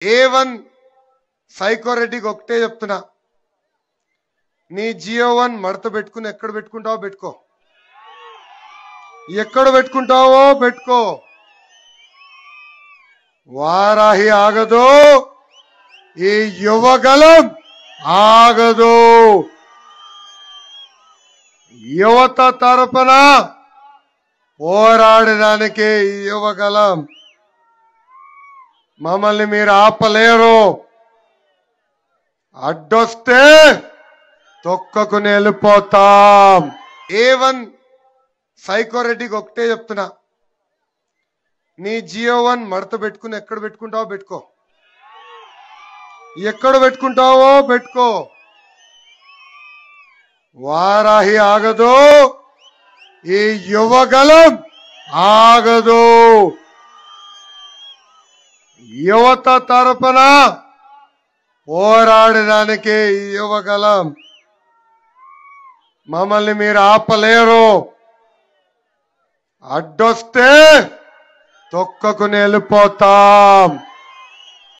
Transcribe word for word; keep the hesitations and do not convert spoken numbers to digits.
ఏ one psycho రెడ్డికి ఒకటే చెప్తున్నా, నీ జియో వన్ మడత పెట్టుకుని ఎక్కడ పెట్టుకుంటావో పెట్టుకో, ఎక్కడ పెట్టుకుంటావో పెట్టుకో. వారాహి ఆగదు, ఈ యువగలం ఆగదు. యువత తరపున పోరాడడానికి ఈ యువగలం. మమ్మల్ని మీరు ఆపలేరు. అడ్డొస్తే తొక్కకుని వెళ్ళిపోతాం. ఏ వన్ సైకో రెడ్డికి ఒకటే చెప్తున్నా, నీ జియో వన్ మడత పెట్టుకుని ఎక్కడ పెట్టుకుంటావో పెట్టుకో, ఎక్కడ పెట్టుకుంటావో పెట్టుకో. వారాహి ఆగదు, ఈ యువగలం ఆగదు. యువత తరపున పోరాడడానికి ఈ యువగలం. మమ్మల్ని మీరు ఆపలేరు. అడ్డొస్తే తొక్కకుని వెళ్ళిపోతాం.